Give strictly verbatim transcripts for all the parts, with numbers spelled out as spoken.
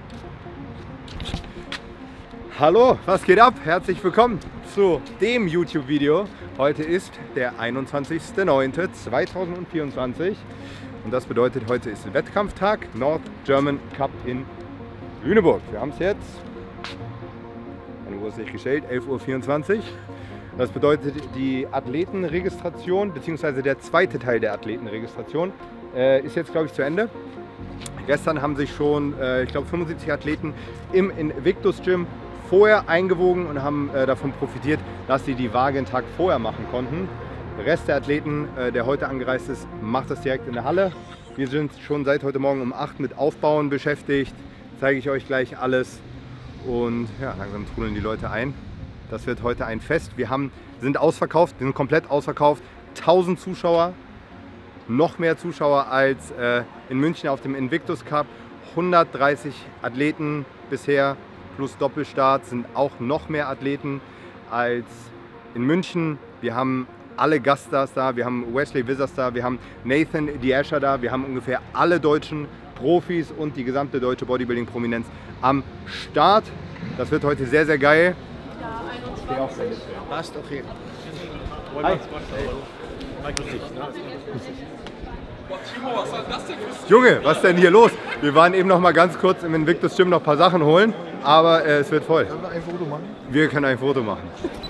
Hallo, was geht ab? Herzlich willkommen zu dem YouTube-Video. Heute ist der einundzwanzigste neunte zweitausendvierundzwanzig und das bedeutet, heute ist Wettkampftag North German Cup in Lüneburg. Wir haben es jetzt, meine Uhr ist nicht gestellt, elf Uhr vierundzwanzig. Das bedeutet, die Athletenregistration bzw. der zweite Teil der Athletenregistration äh, ist jetzt, glaube ich, zu Ende. Gestern haben sich schon, äh, ich glaube, fünfundsiebzig Athleten im Invictus Gym vorher eingewogen und haben äh, davon profitiert, dass sie die Waage einen Tag vorher machen konnten. Der Rest der Athleten, äh, der heute angereist ist, macht das direkt in der Halle. Wir sind schon seit heute Morgen um acht mit Aufbauen beschäftigt. Zeige ich euch gleich alles. Und ja, langsam trudeln die Leute ein. Das wird heute ein Fest. Wir haben, sind ausverkauft, wir sind komplett ausverkauft. tausend Zuschauer, noch mehr Zuschauer als äh, in München auf dem Invictus Cup. hundertdreißig Athleten bisher plus Doppelstart, sind auch noch mehr Athleten als in München. Wir haben alle Gaststars da, wir haben Wesley Wissers da, wir haben Nathan Diascher da, wir haben ungefähr alle deutschen Profis und die gesamte deutsche Bodybuilding-Prominenz am Start. Das wird heute sehr, sehr geil. Ja, passt, okay. Hi. Junge, was ist denn hier los? Wir waren eben noch mal ganz kurz im Invictus Gym noch ein paar Sachen holen, aber äh, es wird voll. Können wir ein Foto machen? Wir können ein Foto machen.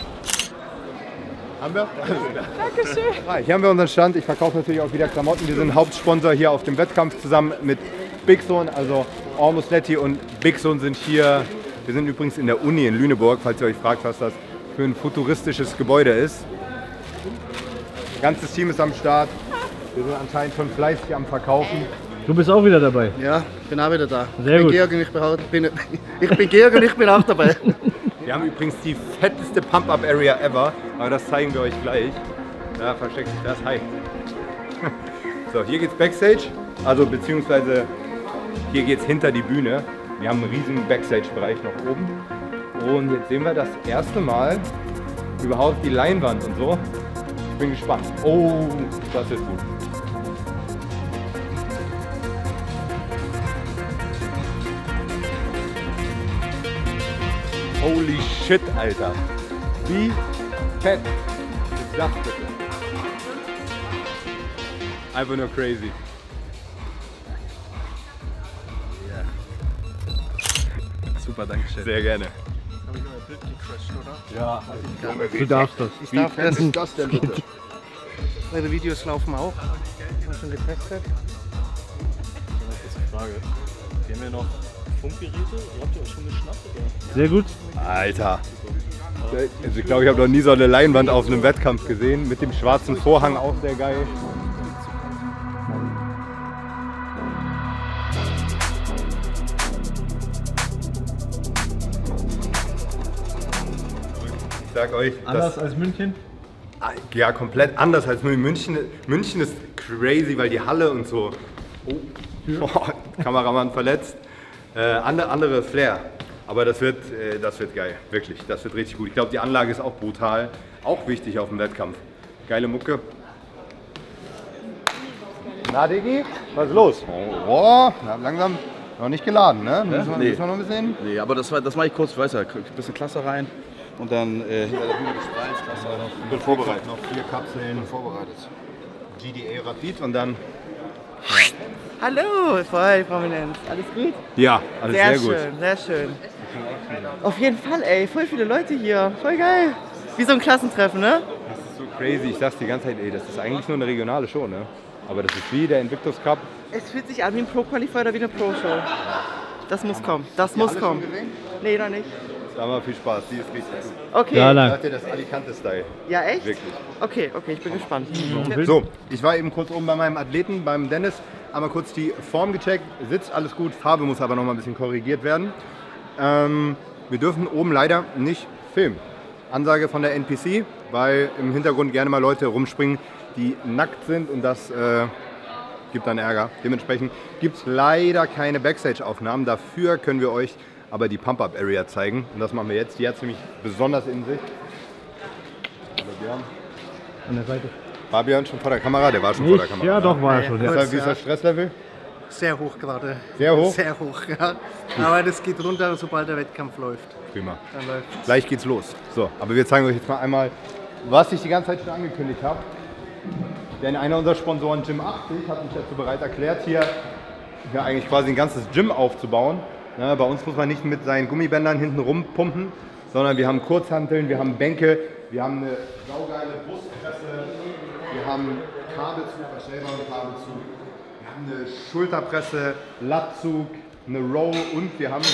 Haben wir? Dankeschön. Ah, hier haben wir unseren Stand. Ich verkaufe natürlich auch wieder Klamotten. Wir sind Hauptsponsor hier auf dem Wettkampf zusammen mit Big Zone. Also Almost Letty und Big Zone sind hier. Wir sind übrigens in der Uni in Lüneburg, falls ihr euch fragt, was das für ein futuristisches Gebäude ist. Das ganze Team ist am Start. Wir sind anscheinend schon fleißig am Verkaufen. Du bist auch wieder dabei? Ja, ich bin auch wieder da. Sehr ich bin gut. Georg und ich bin, auch, bin, ich bin Georg und ich bin auch dabei. Wir haben übrigens die fetteste Pump-Up-Area ever, aber das zeigen wir euch gleich. Da versteckt sich das. Hi. So, hier geht's Backstage, also beziehungsweise hier geht's hinter die Bühne. Wir haben einen riesigen Backstage-Bereich noch oben. Und jetzt sehen wir das erste Mal überhaupt die Leinwand und so. Ich bin gespannt. Oh, das wird gut. Holy shit, Alter. Wie fett ist das bitte? Einfach nur crazy. Super, danke schön. Sehr gerne. Habe ich noch ein Bild gecrashed, oder? Ja, Du darfst das. Ich darf das. ist das denn bitte? Eure Videos laufen auch. Haben wir schon getestet? Kurze Frage. Wir haben ja noch Funkgeräte. Ihr habt ja auch schon geschnappt, oder? Sehr gut. Alter. Also ich glaube, ich habe noch nie so eine Leinwand auf einem Wettkampf gesehen. Mit dem schwarzen Vorhang auch sehr geil. Ich sag euch, Anders als München? ja, komplett anders als München. München ist crazy, weil die Halle und so. Oh, oh Kameramann verletzt. Äh, andere, andere Flair. Aber das wird, äh, das wird geil, wirklich. Das wird richtig gut. Ich glaube, die Anlage ist auch brutal. Auch wichtig auf dem Wettkampf. Geile Mucke. Na, Diggi, was ist los? Oh, na, langsam noch nicht geladen, ne? Müssen wir, Nee. müssen wir noch ein bisschen? Nee, aber das, war- das mache ich kurz, weißt du, ein bisschen Klasse rein und dann äh, hinter der Bühne des Streits, Klasse rein. Ich bin vorbereitet. Noch vier Kapseln vorbereitet. G D A Rapid und dann. Hallo, voll Prominenz. Alles gut? Ja, alles Sehr, sehr, gut. schön, sehr schön. Auf jeden Fall, ey. Voll viele Leute hier. Voll geil. Wie so ein Klassentreffen, ne? Das ist so crazy. Ich sag's die ganze Zeit, ey, das ist eigentlich nur eine regionale Show, ne? Aber das ist wie der Invictus Cup. Es fühlt sich an wie ein Pro-Qualifier oder wie eine Pro-Show. Das muss kommen. Das muss kommen. Nee, noch nicht. Da haben wir viel Spaß. Die ist richtig gut. Okay. Ja, Ja, lang. Hört ihr das Alicante-Style? echt? Wirklich. Okay, okay, ich bin gespannt. So, ich war eben kurz oben bei meinem Athleten, beim Dennis. Einmal kurz die Form gecheckt. Sitzt alles gut. Farbe muss aber noch mal ein bisschen korrigiert werden. Ähm, wir dürfen oben leider nicht filmen. Ansage von der N P C, weil im Hintergrund gerne mal Leute rumspringen, die nackt sind und das äh, gibt dann Ärger. Dementsprechend gibt es leider keine Backstage-Aufnahmen. Dafür können wir euch aber die Pump-Up-Area zeigen. Und das machen wir jetzt. Die hat nämlich besonders in sich. Hallo Björn. An der Seite. War Björn schon vor der Kamera? Der war schon vor der Ich? Kamera. Ja, doch, war er schon. Wie Ja. ist, wie ist das Stresslevel? Sehr hoch gerade. Sehr hoch? Sehr hoch, ja. Aber das geht runter, sobald der Wettkampf läuft. Prima. Dann läuft's. Gleich geht's los. So, aber wir zeigen euch jetzt mal einmal, was ich die ganze Zeit schon angekündigt habe. Denn einer unserer Sponsoren, Gym achtzig, hat uns dazu bereit erklärt, hier, hier eigentlich quasi ein ganzes Gym aufzubauen. Ja, bei uns muss man nicht mit seinen Gummibändern hinten rumpumpen, sondern wir haben Kurzhanteln, wir haben Bänke, wir haben eine saugeile Brustpresse, wir haben Kabelzug, verstellbaren Kabelzug, wir haben eine Schulterpresse, Latzug, eine Row und wir haben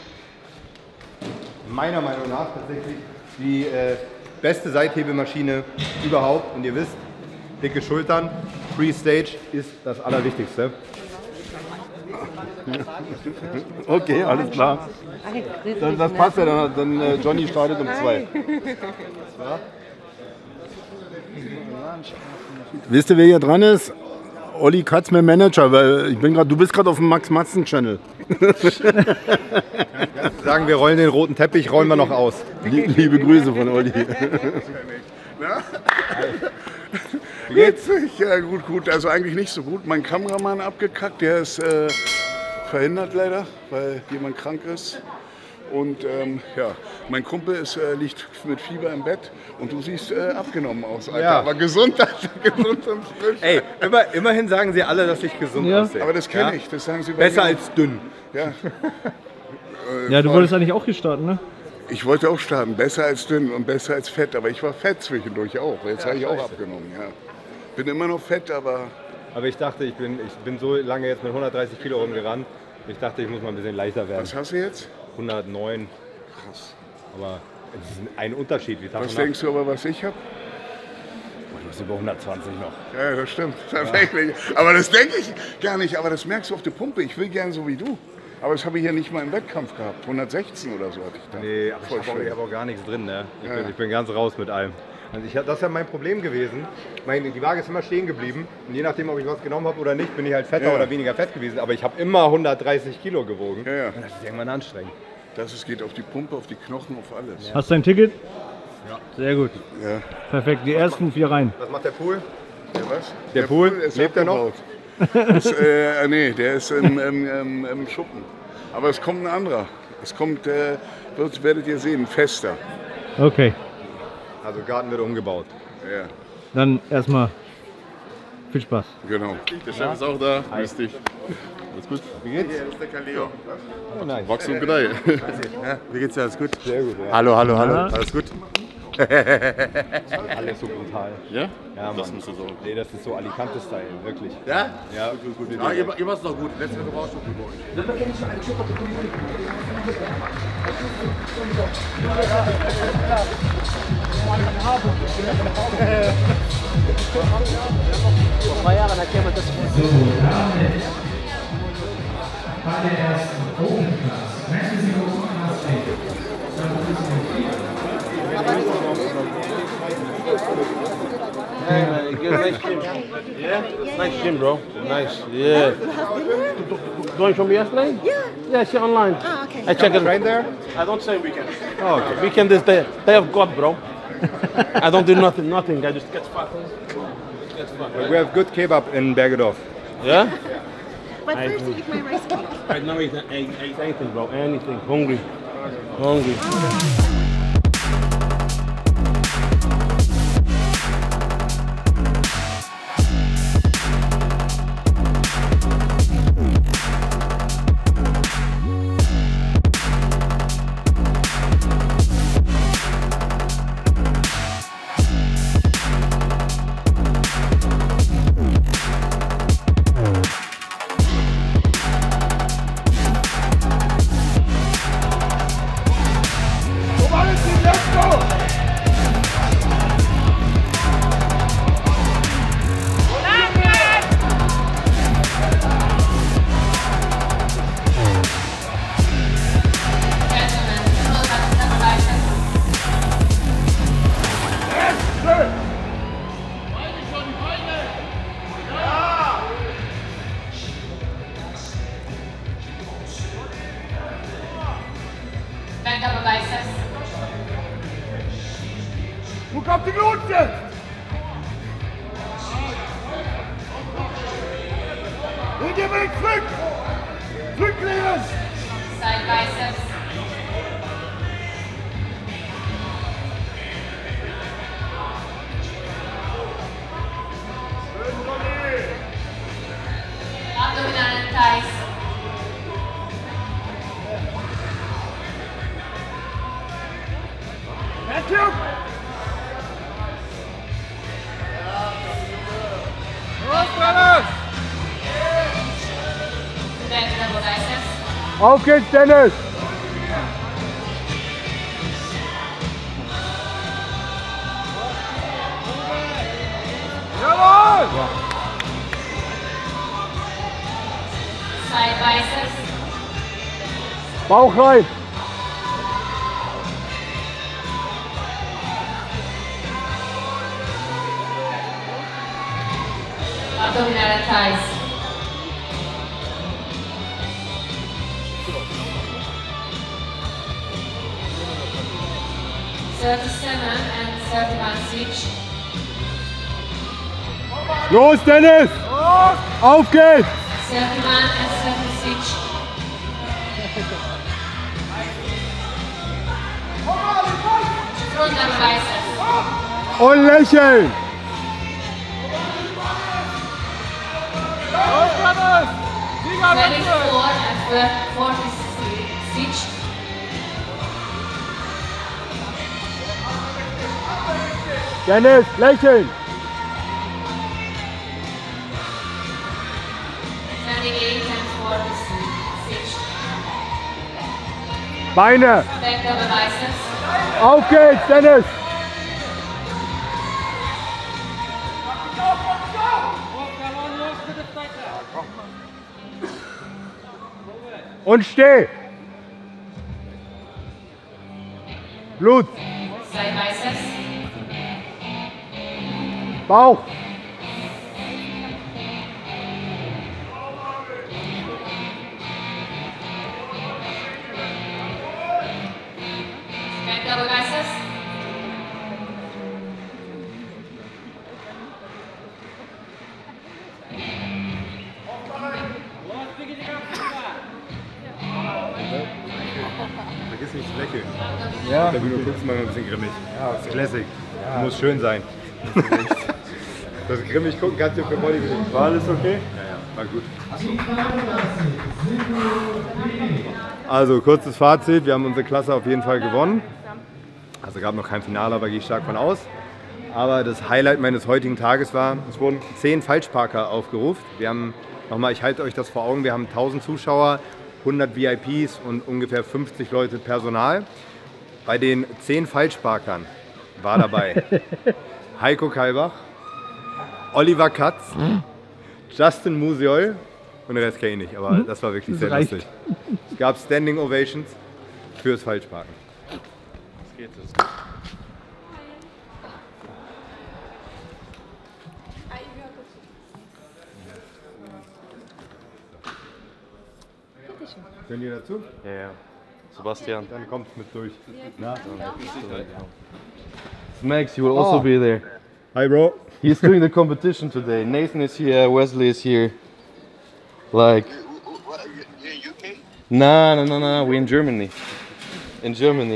meiner Meinung nach tatsächlich die äh, beste Seithebemaschine überhaupt. Und ihr wisst, dicke Schultern, Free Stage ist das Allerwichtigste. Okay, alles klar. Das, das passt ja, dann, dann äh, Johnny startet um zwei. Wisst ihr, wer hier dran ist? Olli Katz, mein Manager, weil ich bin grad, du bist gerade auf dem Max-Matzen-Channel. Sagen wir rollen den roten Teppich, rollen wir noch aus. Liebe Grüße von Olli. Wie geht's? Ja, gut, gut. Also eigentlich nicht so gut. Mein Kameramann abgekackt, der ist äh, verhindert leider, weil jemand krank ist. Und ähm, ja, mein Kumpel ist, äh, liegt mit Fieber im Bett und du siehst äh, abgenommen aus, Alter. Ja. Aber gesund, Alter, gesund und frisch. Ey, immer, immerhin sagen sie alle, dass ich gesund Ja. aussehe. Aber das kenne Ja? ich, das sagen sie bei Besser mir. als dünn. Ja. Äh, Ja, du voll. wolltest eigentlich auch hier starten, ne? Ich wollte auch starten, besser als dünn und besser als fett, aber ich war fett zwischendurch auch. Jetzt habe ich auch abgenommen, ja. Bin immer noch fett, aber Aber ich dachte, ich bin, ich bin so lange jetzt mit hundertdreißig Kilo rumgerannt. Ich dachte, ich muss mal ein bisschen leichter werden. was hast du jetzt? hundertneun. Krass. Aber es ist ein Unterschied. Wie Tag Was und Nacht. denkst du aber, was ich habe? Ich muss über hundertzwanzig noch. Ja, das stimmt, tatsächlich. Aber das denke ich gar nicht, aber das merkst du auf der Pumpe. Ich will gern so wie du. Aber das habe ich ja nicht mal im Wettkampf gehabt. hundertsechzehn oder so hatte ich da. Nee, aber Voll ich habe auch, schön. ich hab auch gar nichts drin. Ne? Ich, Ja, bin, ja. ich bin ganz raus mit allem. Also ich, das ist ja mein Problem gewesen. Meine, die Waage ist immer stehen geblieben. Und je nachdem, ob ich was genommen habe oder nicht, bin ich halt fetter Ja. oder weniger fett gewesen. Aber ich habe immer hundertdreißig Kilo gewogen. Ja, ja. Und das ist irgendwann anstrengend. Das es geht auf die Pumpe, auf die Knochen, auf alles. Hast du ein Ticket? Ja. Sehr gut. Ja. Perfekt, die ersten vier Reihen. Was macht der Pool? Der was? Der Pool? ist Lebt er noch? abgebaut. Ist, äh, nee, der ist im, im, im, im Schuppen. Aber es kommt ein anderer. Es kommt, äh, wird, werdet ihr sehen, ein fester. Okay, Also Garten wird umgebaut. Ja, dann erstmal viel Spaß. genau. Der Chef ist auch da. Grüß dich. Alles gut? Wie geht's? Oh, nein. Wachstum Gedei. Ja, wie geht's dir? Alles gut? Sehr gut. Ja. Hallo, hallo, hallo. Ja. Alles gut? Alles so brutal. Ja? Ja, Das Mann. musst du so. Nee, das ist so Alicante-Style, wirklich. Ja? Ja, gut, gut. Ja, ihr, ihr macht's doch gut. Letzte Woche war auch schon gut bei euch. Nice gym. Yeah? Nice gym, bro. Nice. Yeah. Going from yesterday? Yeah. Yeah, see online. Oh, okay. I check it. Right there? I don't say weekend. Oh, okay. Weekend is the day of God, bro. I don't do nothing, nothing. I just get fat. Just get fat. We have good kebab in Bergedorf. Yeah? But first you eat my rice cake. Right now, I eat, I eat anything, bro. Anything. Hungry. Hungry. Back double biceps. Guck auf die Glute! Und ihr Zurück, zurück! Zurücklegen! Side biceps. Abdominal and thighs. Thank you! Back double biceps. Auf geht's, Dennis! Jawohl! Side biceps. Bauch rein! Abdominal and thighs. thirty-seven and thirty-one switch. Los, Dennis! Auf geht's! thirty-one and thirty switch. Front double biceps. Und lächeln! twenty-four and forty switch. Dennis, lächeln! twenty-eight and forty switch. Beine! Back double biceps. Auf geht's, Dennis! Und steh! Blut! Side biceps. Bauch! Back double biceps. Vergiss nicht zu lächeln. Ja. Der Bühne guckst mal ein bisschen grimmig. Ja, das ist Classic. Muss schön sein. Das grimmig gucken kannst du für Bodybuilding. War alles okay? Ja, ja, war gut. Also, kurzes Fazit. Wir haben unsere Klasse auf jeden Fall gewonnen. Also gab noch kein Finale, aber gehe ich stark von aus. Aber das Highlight meines heutigen Tages war, es wurden zehn Falschparker aufgerufen. Wir haben, nochmal, ich halte euch das vor Augen, wir haben tausend Zuschauer, hundert V I Ps und ungefähr fünfzig Leute Personal. Bei den zehn Falschparkern war dabei Heiko Kalbach, Oliver Katz, Justin Musiol und den Rest kenne ich nicht, aber das war wirklich Das sehr reicht. lustig. Es gab Standing Ovations fürs Falschparken. Was geht das? Können ihr dazu? Ja, ja. Sebastian. Dann kommt mit durch. Na? Max, you will also Oh. be there. Hi, bro. He's doing the competition today. Nathan is here, Wesley is here. Like. No, no, no, no. We're in Germany. In Germany.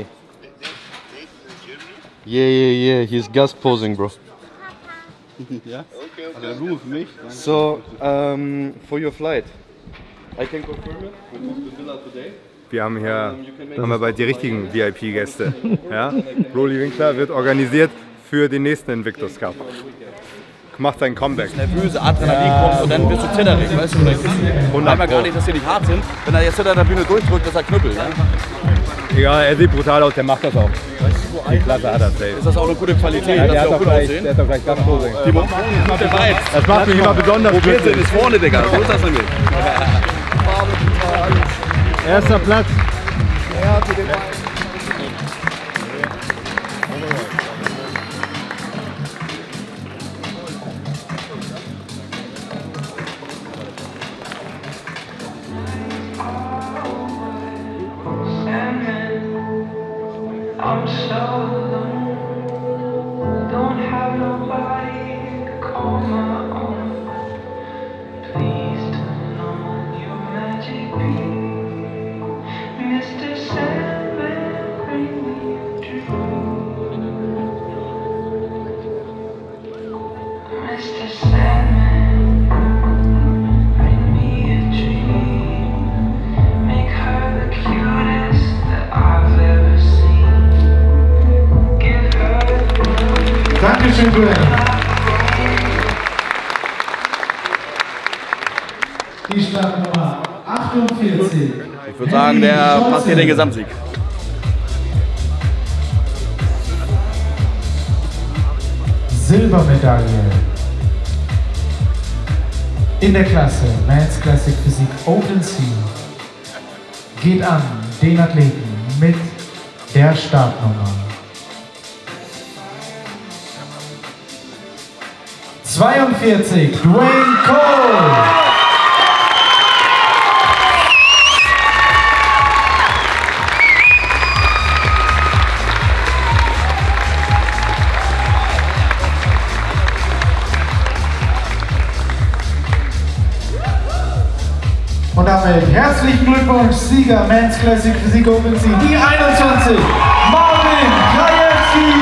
Yeah, yeah, yeah. He's guest posing, bro. Ja? Also Ruhe für mich. So, um, for your flight, I can confirm it. We moved to Villa today. Wir haben hier haben wir bald die richtigen V I P-Gäste. Ja? Broly Winkler wird organisiert für den nächsten Invictus Cup. Macht sein Comeback. Nervöse Adrenalin kommt und dann wirst du zitterig, weißt du? Und einmal gar nicht, dass die nicht hart sind. Wenn er jetzt hinter der Bühne durchdrückt, ist er Knüppel. Ne? Egal, er sieht brutal aus, der macht das auch. Die Klasse hat er safe. Ist das auch eine gute Qualität, Ja, der dass hat wir auch doch gut gleich, aussehen? der hat doch gleich Gastposing. Die Montron ist mit der Weiz. Das macht mich immer besonders Wo wir glücklich. sind, ist vorne, Digga. So ist das nämlich. Erster Platz. I'm so alone, don't have nobody to call my own. Please turn on Dankeschön, Dwayne. Die Startnummer achtundvierzig. Ich würde sagen, der passt hier den Gesamtsieg. Silbermedaille in der Klasse Men's Classic Physik Open Sea geht an den Athleten mit der Startnummer zweiundvierzig, Dwayne Cole. Und damit herzlichen Glückwunsch, Sieger Men's Classic Physik Open Sea, die einundzwanzig, Marvin Krajewski.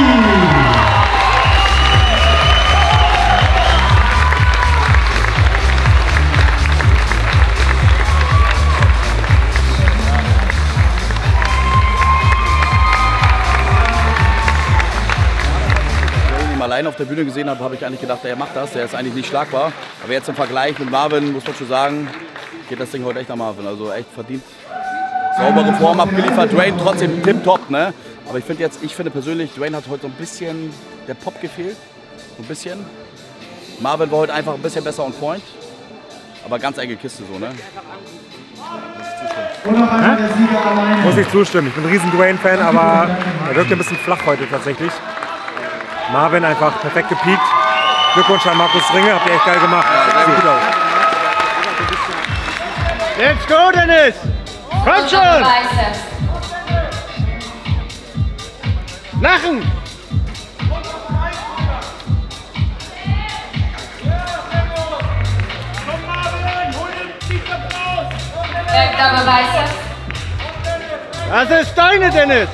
Allein auf der Bühne gesehen habe, habe ich eigentlich gedacht, er macht das, der ist eigentlich nicht schlagbar. Aber jetzt im Vergleich mit Marvin, muss man schon sagen, geht das Ding heute echt nach Marvin. Also echt verdient. Saubere Form abgeliefert, Dwayne trotzdem tipptopp, ne? Aber ich finde jetzt, ich finde persönlich, Dwayne hat heute so ein bisschen der Pop gefehlt. So ein bisschen. Marvin war heute einfach ein bisschen besser on point. Aber ganz enge Kiste so, ne? Und noch einmal der Sieger alleine. Muss ich zustimmen. Ich bin ein riesen Dwayne-Fan, aber er wirkt ein bisschen flach heute tatsächlich. Marvin einfach perfekt gepiekt. Glückwunsch an Markus Ringe, habt ihr echt geil gemacht. Ja, sieht gut aus. Let's go, Dennis! Komm schon! Lachen! Double biceps. Das ist deine, Dennis!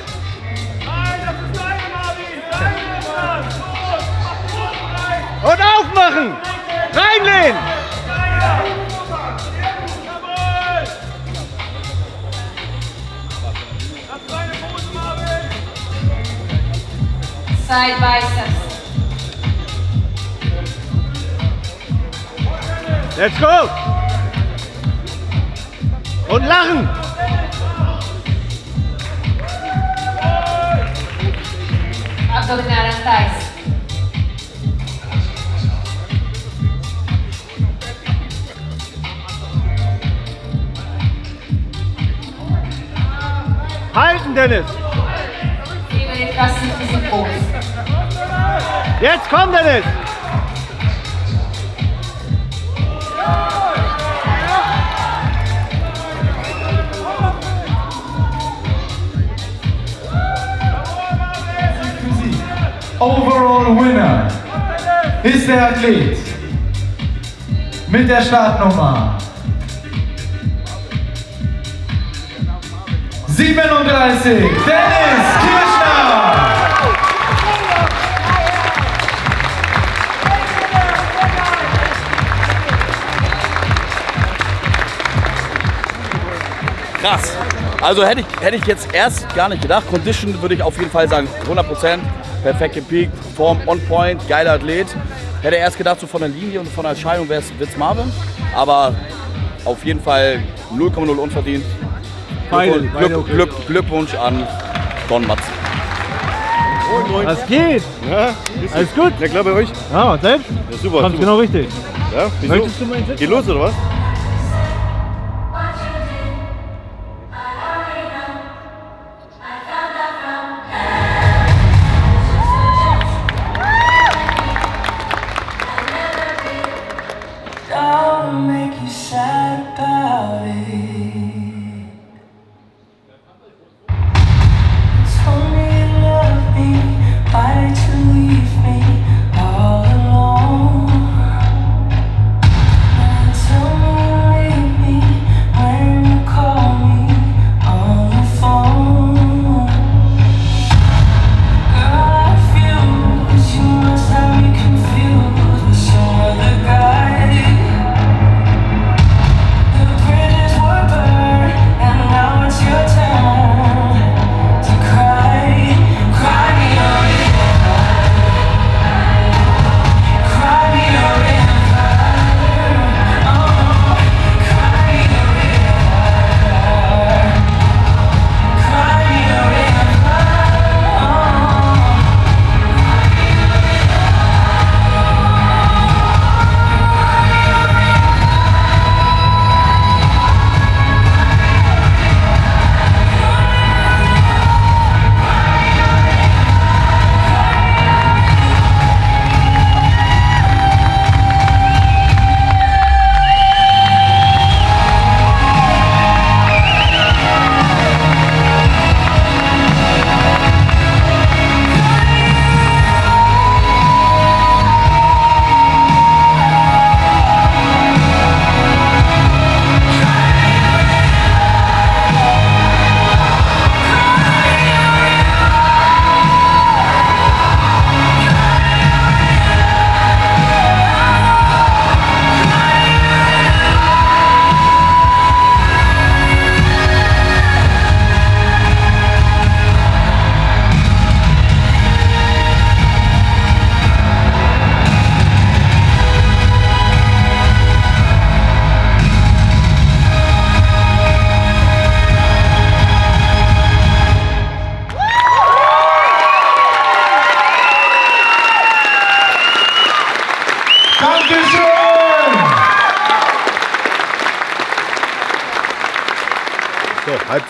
Und aufmachen! Reinlehnen! Side biceps. Let's go! Und lachen! Abdominal and thighs. Halten, Dennis! Jetzt komm, Dennis! Overall Winner ist der Athlet mit der Startnummer siebenunddreißig, Dennis Kirschner. Krass. Also hätte ich, hätte ich jetzt erst gar nicht gedacht. Condition würde ich auf jeden Fall sagen hundert Prozent. Perfekt gepiekt, Form on point, geiler Athlet. Hätte erst gedacht, so von der Linie und von der Entscheidung wäre es Marvin. Aber auf jeden Fall null Komma null unverdient. Beide, Glück, beide Glück, okay. Glück, Glückwunsch an Don Matzen. Was geht? Ja, alles gut? Ja, klar bei euch? Ja, und selbst? Ja, super. Kommst super. genau richtig. Ja, wieso? Möchtest du meinen Sitz? Geht los, oder was? Don't make you sad about it. Told me you love me, why did you leave me all alone? Now tell me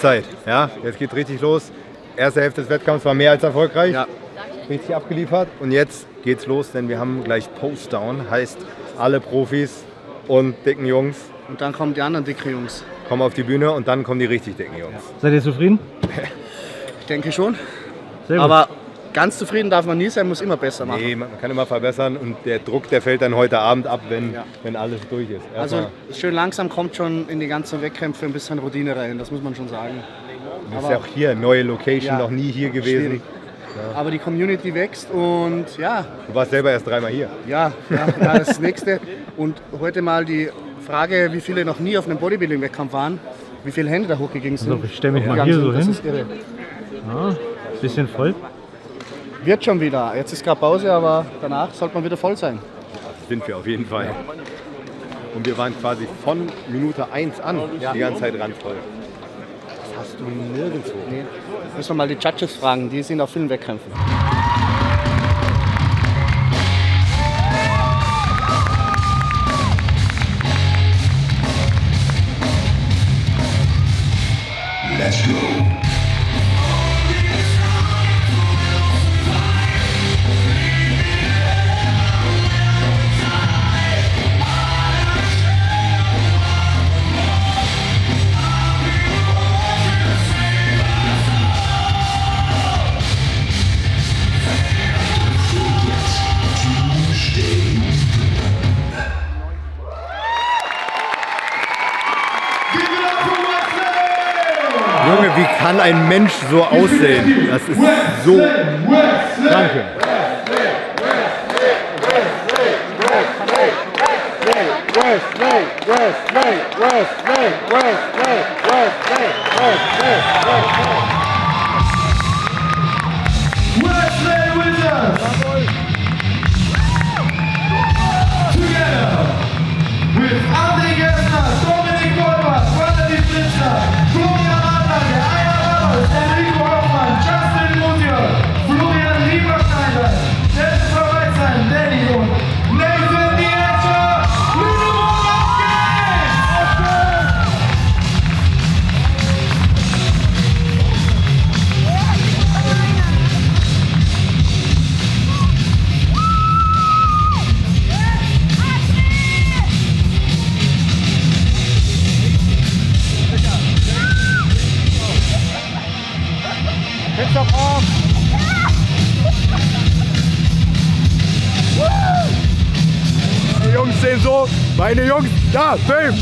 Halbzeit. Ja, jetzt geht richtig los. Erste Hälfte des Wettkampfs war mehr als erfolgreich. Ja. Richtig abgeliefert. Und jetzt geht's los, denn wir haben gleich Postdown. Heißt, alle Profis und dicken Jungs. Und dann kommen die anderen dicken Jungs. Kommen auf die Bühne und dann kommen die richtig dicken Jungs. Seid ihr zufrieden? Ich denke schon. Sehr gut. Aber ganz zufrieden darf man nie sein, muss immer besser machen. Nee, man kann immer verbessern und der Druck, der fällt dann heute Abend ab, wenn, Ja. wenn alles durch ist. Also Erstmal schön langsam kommt schon in die ganzen Wettkämpfe ein bisschen Routine rein, das muss man schon sagen. du bist ja auch hier, neue Location, Ja, noch nie hier gewesen. schwierig. Aber die Community wächst und ja, Du warst selber erst dreimal hier. ja, ja, ja, das Nächste. Und heute mal die Frage, wie viele noch nie auf einem Bodybuilding-Wettkampf waren, wie viele Hände da hochgegangen sind. Also, ich stelle mich mal Gegangen hier sind, so das hin. ist irre. Ja, bisschen voll. Wird schon wieder. Jetzt ist gerade Pause, aber danach sollte man wieder voll sein. Sind wir auf jeden Fall. Und wir waren quasi von Minute eins an die ganze Zeit randvoll. Das hast du nirgendwo. Nee. Müssen wir mal die Judges fragen, die sind auf vielen Wettkämpfen. Let's go. Junge, wie kann ein Mensch so aussehen? Das ist so... Danke. Die Jungs sehen so, meine Jungs, da, Film!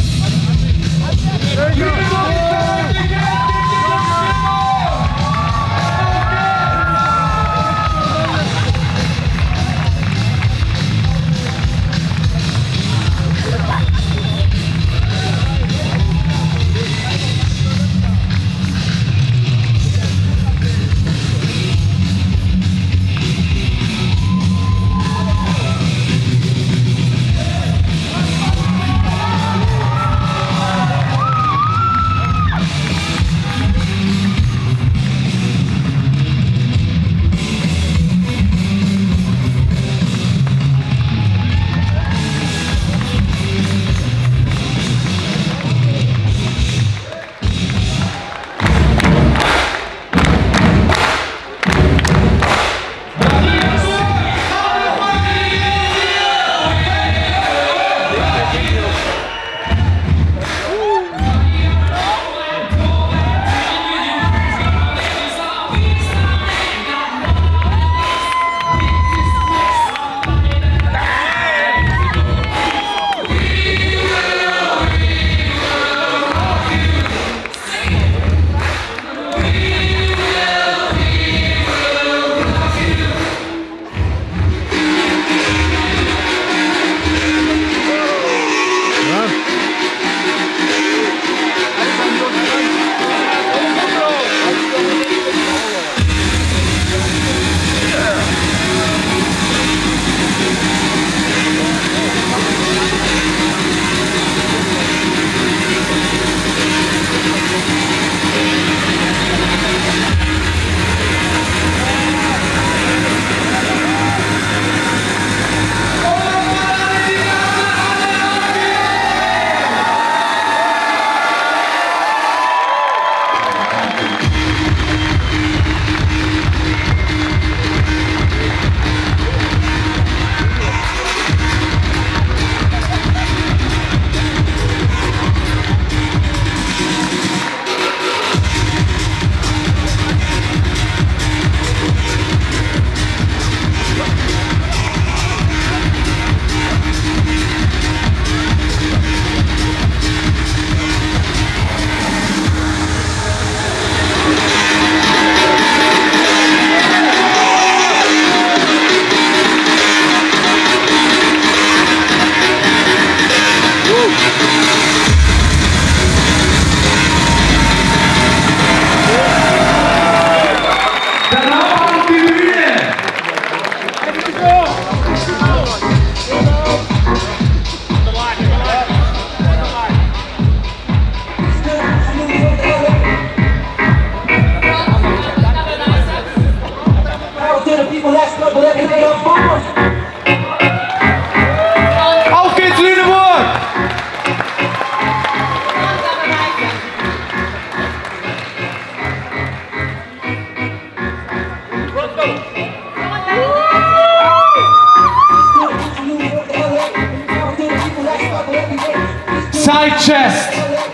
chest.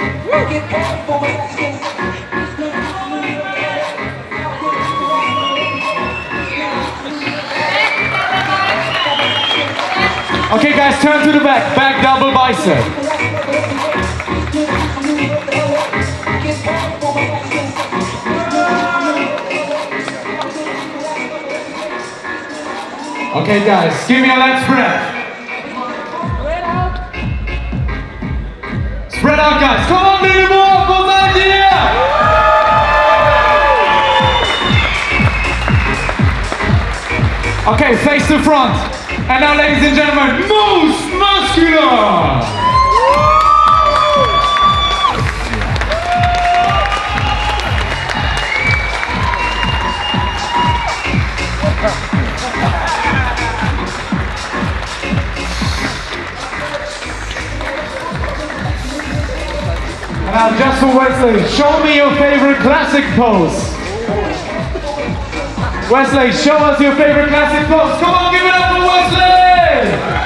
Okay guys, turn to the back, back double bicep. Okay guys, give me a leg spread. Spread out guys, come on baby boy, go back here! Okay, face to front. And now ladies and gentlemen, Moose Muscular! Now just for Wesley, show me your favorite classic pose. Wesley, show us your favorite classic pose. Come on, give it up for Wesley!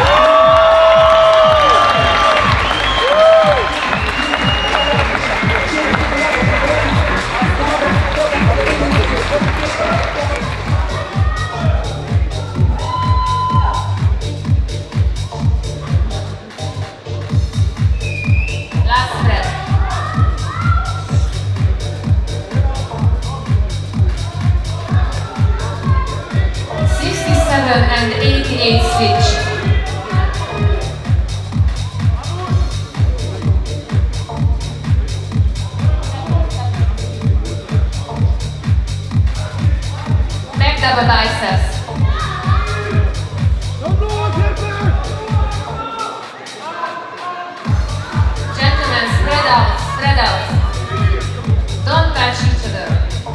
Last breath. sixty-seven and eighty-eight switch. Back double biceps. Gentlemen, spread out, spread out. Don't touch each other.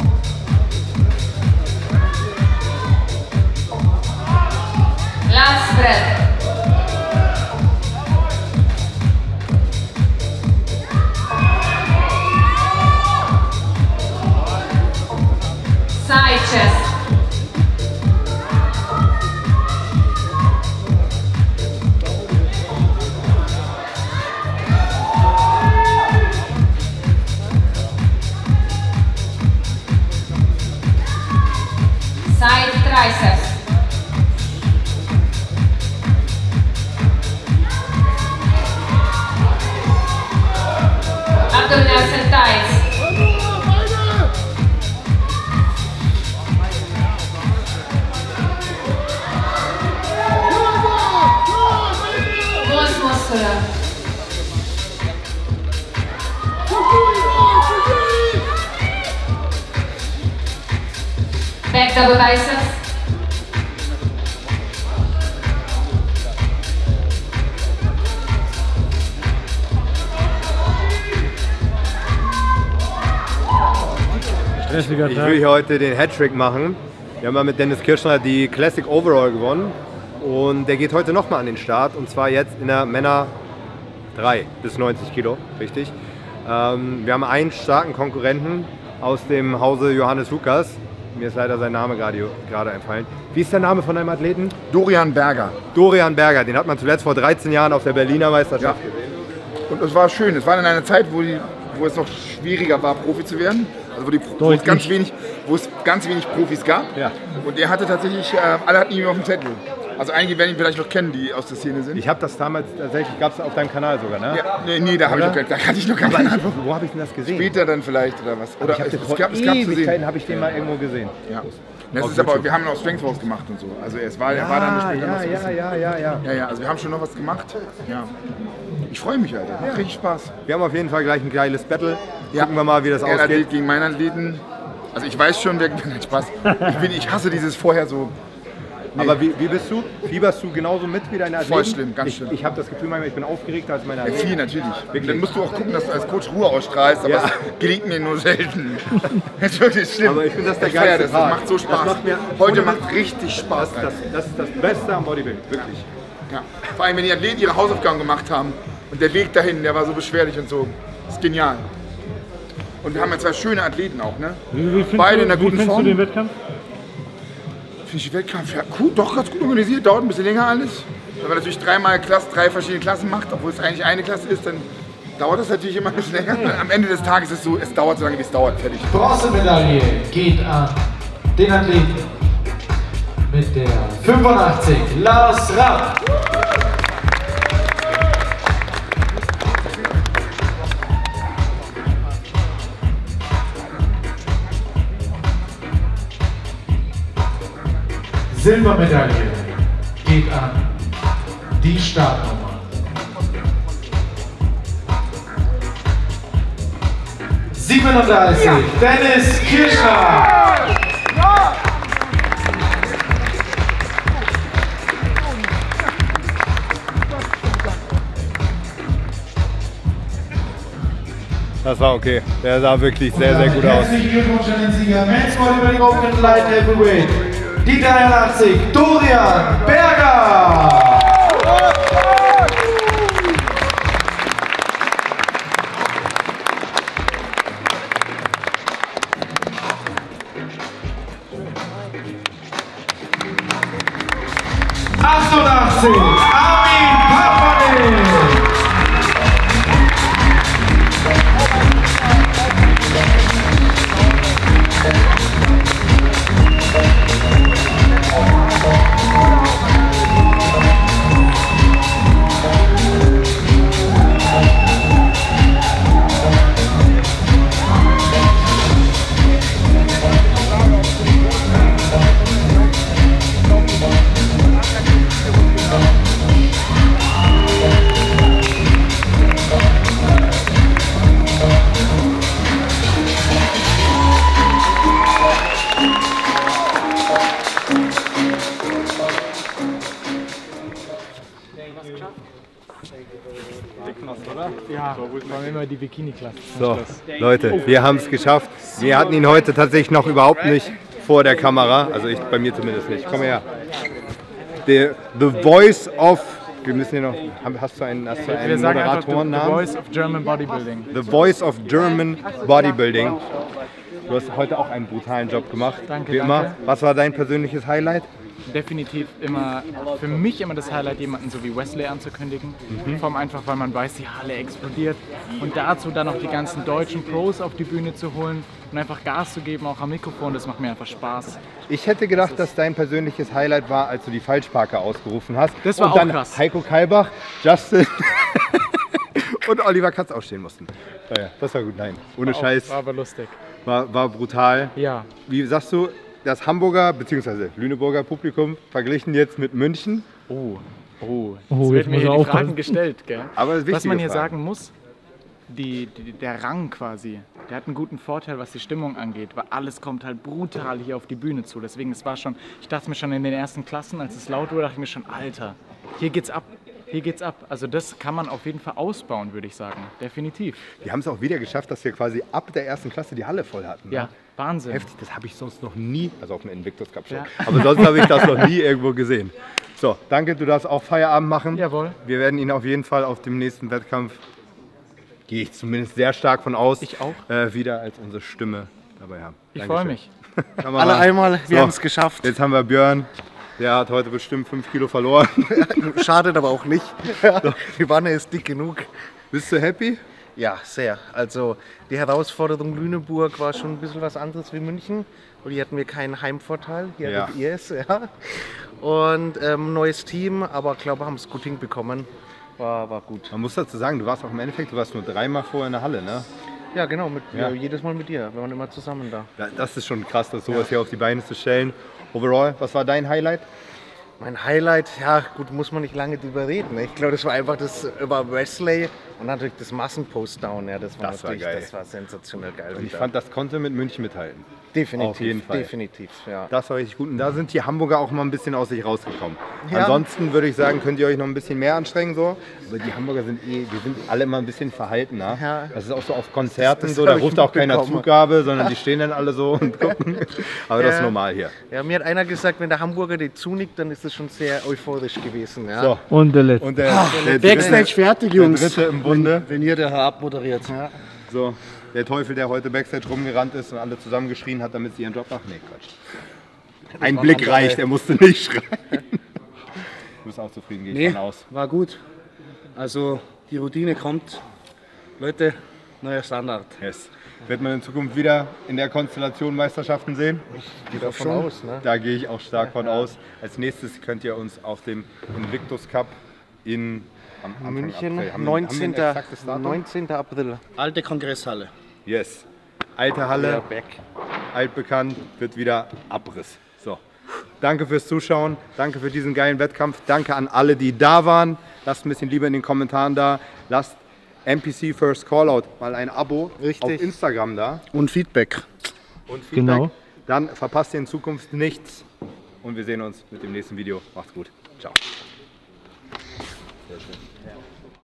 Last breath. Side chest. Side triceps. Abdominals and thighs. Most muscular. Back double biceps. Ich will hier heute den Hattrick machen. Wir haben mal mit Dennis Kirschner die Classic Overall gewonnen und der geht heute nochmal an den Start und zwar jetzt in der Männer drei bis neunzig Kilo, richtig. Ähm, wir haben einen starken Konkurrenten aus dem Hause Johannes Lukas. Mir ist leider sein Name gerade gerade entfallen. Wie ist der Name von einem Athleten? Dorian Berger. Dorian Berger, den hat man zuletzt vor dreizehn Jahren auf der Berliner Meisterschaft ja. gesehen. Und es war schön. Es war in einer Zeit, wo, die, wo es noch schwieriger war, Profi zu werden. Also wo, die, wo, es, ganz wenig, wo es ganz wenig Profis gab. Ja. Und er hatte tatsächlich, äh, alle hatten ihn auf dem Zettel. Also einige werden ihn vielleicht noch kennen, die aus der Szene sind. Ich habe das damals tatsächlich, gab es auf deinem Kanal sogar, ne? Ja, nee, nee, da, hab ich noch, da hatte ich noch keinen Kanal. Wo habe ich denn das gesehen? Später dann vielleicht oder was. Oder ich habe es, es, es gab es zu sehen. habe ich den mal irgendwo gesehen. Ja. Das ist aber, wir haben ihn auf Strength Force gemacht und so. Also es war, ja, er war dann nicht später ja, noch so ein ja, bisschen. ja, ja, ja. Ja, ja, also wir haben schon noch was gemacht. Ja. Ich freue mich, Alter. Macht ja. richtig Spaß. Wir haben auf jeden Fall gleich ein geiles Battle. Ja. Gucken wir mal, wie das er ausgeht. Athlet gegen meinen Athleten. Also ich weiß schon, wer gewinnt. Spaß. Ich, bin, ich hasse dieses vorher so. Nee. Aber wie, wie bist du? Fieberst du genauso mit wie deine Athleten? Voll schlimm, ganz ich, schlimm. Ich habe das Gefühl, manchmal, ich bin aufgeregter als meine Athleten. Ja, viel natürlich. Wirklich. Dann musst du auch gucken, dass du als Coach Ruhe ausstrahlst, aber ja. es gelingt mir nur selten. Das ist wirklich schlimm. Aber ich finde das der ich geilste das, das macht so Spaß. Macht mir Heute macht richtig Spaß. Das, das, das ist das Beste am Bodybuilding, wirklich. Ja. Ja. Vor allem, wenn die Athleten ihre Hausaufgaben gemacht haben und der Weg dahin, der war so beschwerlich und so. Das ist genial. Und wir haben ja zwei schöne Athleten auch, ne? Wie, wie Beide du, in der wie guten Form. Wie findest du den Wettkampf? Finde ich den Wettkampf ja gut, doch ganz gut organisiert, dauert ein bisschen länger alles. Wenn man natürlich dreimal Klasse, drei verschiedene Klassen macht, obwohl es eigentlich eine Klasse ist, dann dauert das natürlich immer ein bisschen länger. Am Ende des Tages ist es so, es dauert so lange, wie es dauert. Fertig. Bronzemedaille geht an den Athleten mit der fünfundachtzig, Lars Rapp. Silbermedaille geht an die Startnummer siebenunddreißig, Dennis Kirschner. Das war okay. Der sah wirklich sehr, sehr gut aus. Herzlichen Glückwunsch an den Sieger Men's Bodybuilding Open Light Heavyweight. Die dreiundachtzig, Dorian Berger. achtundachtzig, Armin Papanik. Ja, vor allem immer die Bikini-Klasse. So, Leute, wir haben es geschafft. Wir hatten ihn heute tatsächlich noch überhaupt nicht vor der Kamera. Also ich, bei mir zumindest nicht. Komm her. The, the Voice of... Wir müssen hier noch... Hast du einen, hast du einen wir sagen einfach Moderatorennamen? The Voice of German Bodybuilding. The Voice of German Bodybuilding. Du hast heute auch einen brutalen Job gemacht. Danke, wie immer. danke. Was war dein persönliches Highlight? Definitiv immer, für mich immer das Highlight, jemanden so wie Wesley anzukündigen. Mhm. Vor allem einfach, weil man weiß, die Halle explodiert. Und dazu dann noch die ganzen deutschen Pros auf die Bühne zu holen und einfach Gas zu geben, auch am Mikrofon, das macht mir einfach Spaß. Ich hätte gedacht, dass dein persönliches Highlight war, als du die Falschparker ausgerufen hast. Das war und auch dann krass. Heiko Kalbach, Justin und Oliver Katz aufstehen mussten. Ja, das war gut, nein. Ohne War auch- Scheiß. war aber lustig. War, war brutal. Ja. Wie sagst du, das Hamburger bzw. Lüneburger Publikum verglichen jetzt mit München? Oh, oh. Oh, Jetzt jetzt werden mir muss hier er die aufpassen. Fragen gestellt, gell? Aber Was wichtige man hier Fragen. sagen muss, die, die, der Rang quasi, der hat einen guten Vorteil, was die Stimmung angeht, weil alles kommt halt brutal hier auf die Bühne zu. Deswegen, es war schon, ich dachte mir schon in den ersten Klassen, als es laut wurde, dachte ich mir schon, Alter, hier geht's ab. Hier geht's ab. Also das kann man auf jeden Fall ausbauen, würde ich sagen. Definitiv. Wir haben es auch wieder geschafft, dass wir quasi ab der ersten Klasse die Halle voll hatten. Ne? Ja, Wahnsinn. Heftig, das habe ich sonst noch nie, also auf dem Invictus Cup schon, Ja. aber sonst habe ich das noch nie irgendwo gesehen. So, danke, du darfst auch Feierabend machen. Jawohl. Wir werden ihn auf jeden Fall auf dem nächsten Wettkampf, gehe ich zumindest sehr stark von aus, ich auch. Äh, wieder als unsere Stimme dabei haben. Ich Dankeschön. freue mich. Kamera. Alle einmal, wir So, haben es geschafft. Jetzt haben wir Björn, der hat heute bestimmt fünf Kilo verloren. Schadet aber auch nicht. Die Wanne ist dick genug. Bist du happy? Ja, sehr. Also die Herausforderung Lüneburg war schon ein bisschen was anderes wie München. Und hier hatten wir keinen Heimvorteil. Hier Ja. hattet ihr es. Ja. Und ähm, neues Team, aber ich glaube, wir haben es gut hinbekommen. War, war gut. Man muss dazu sagen, du warst auch im Endeffekt, du warst nur dreimal vorher in der Halle, ne? Ja, genau, mit, Ja. ja. jedes Mal mit dir. Wir waren immer zusammen da. Da- Das ist schon krass, das sowas hier auf die Beine zu stellen. Overall, was war dein Highlight? Mein Highlight, ja gut, muss man nicht lange drüber reden. Ne? Ich glaube, das war einfach das über Wesley und natürlich das Massenpost-Down. Ja, das war Das war natürlich, geil. das war sensationell geil. Und ich wieder. fand, das konnte mit München mithalten. Definitiv, Auf jeden Fall. definitiv, ja. Das war richtig gut. Und da sind die Hamburger auch mal ein bisschen aus sich rausgekommen. Ja. Ansonsten würde ich sagen, könnt ihr euch noch ein bisschen mehr anstrengen. So. Aber die Hamburger sind eh, wir sind alle immer ein bisschen verhaltener. Ja. Das ist auch so auf Konzerten Das- das so, da hab ich ruft auch keiner mitbekommen. Zugabe, sondern die stehen dann alle so und gucken. Aber das ist Ja. normal hier. Ja, mir hat einer gesagt, wenn der Hamburger dir zunickt, dann ist es schon sehr euphorisch gewesen. Ja. So. Und der letzte. Und der, Ah, der Backstage dritte- fertig, Jungs. Der dritte im Bunde. Wenn ihr der Herr abmoderiert. Ja. So, der Teufel, der heute Backstage rumgerannt ist und alle zusammengeschrien hat, damit sie ihren Job machen. Nee, Quatsch. Ein war Blick andere. reicht, er musste nicht schreien. Du bist auch zufrieden, gehe ich Nee, von aus. war gut. Also die Routine kommt. Leute, neuer Standard. Yes. Wird man in Zukunft wieder in der Konstellation Meisterschaften sehen? Gehe davon aus, ne? Da gehe ich auch stark von aus. Als nächstes könnt ihr uns auf dem Invictus Cup in am Anfang München, April. Haben wir- neunzehnten. haben wir ein exaktes Datum? neunzehnten April. Alte Kongresshalle. Yes. Alte Halle, Ja, back. altbekannt, wird wieder Abriss. So. Danke fürs Zuschauen, danke für diesen geilen Wettkampf, danke an alle, die da waren. Lasst ein bisschen Liebe in den Kommentaren da. Lasst N P C First Callout mal ein Abo Richtig. auf Instagram da. Und Feedback. Und Feedback. Genau. Dann verpasst ihr in Zukunft nichts. Und wir sehen uns mit dem nächsten Video. Macht's gut. Ciao. Sehr schön.